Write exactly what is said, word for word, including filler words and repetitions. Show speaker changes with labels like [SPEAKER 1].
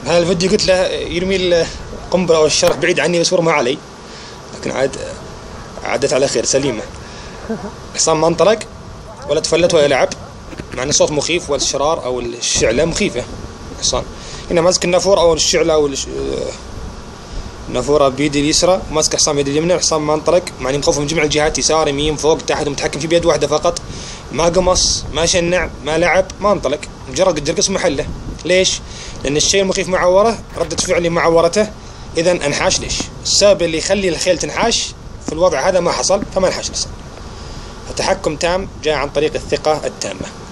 [SPEAKER 1] هذا الفيديو قلت له يرمي القنبله او الشرف بعيد عني بس ما علي، لكن عاد عدت على خير سليمه. الحصان ما انطلق ولا تفلت ولا لعب، مع ان الصوت مخيف والشرار او الشعله مخيفه. الحصان هنا ماسك النافوره او الشعله او النافوره بيدي اليسرى، وماسك الحصان بيدي اليمنى. الحصان ما انطلق مع اني مخوفه من جميع الجهات، يسار يمين فوق تحت، ومتحكم فيه بيد واحده فقط. ما قمص ما شنع ما لعب ما انطلق، مجرد قد جرقص محله. ليش؟ لان الشيء المخيف معوره، ردة فعلي معورته، اذا انحاش. ليش؟ السبب اللي يخلي الخيل تنحاش في الوضع هذا ما حصل، فما انحاش الحصان. التحكم تام جاء عن طريق الثقة التامة.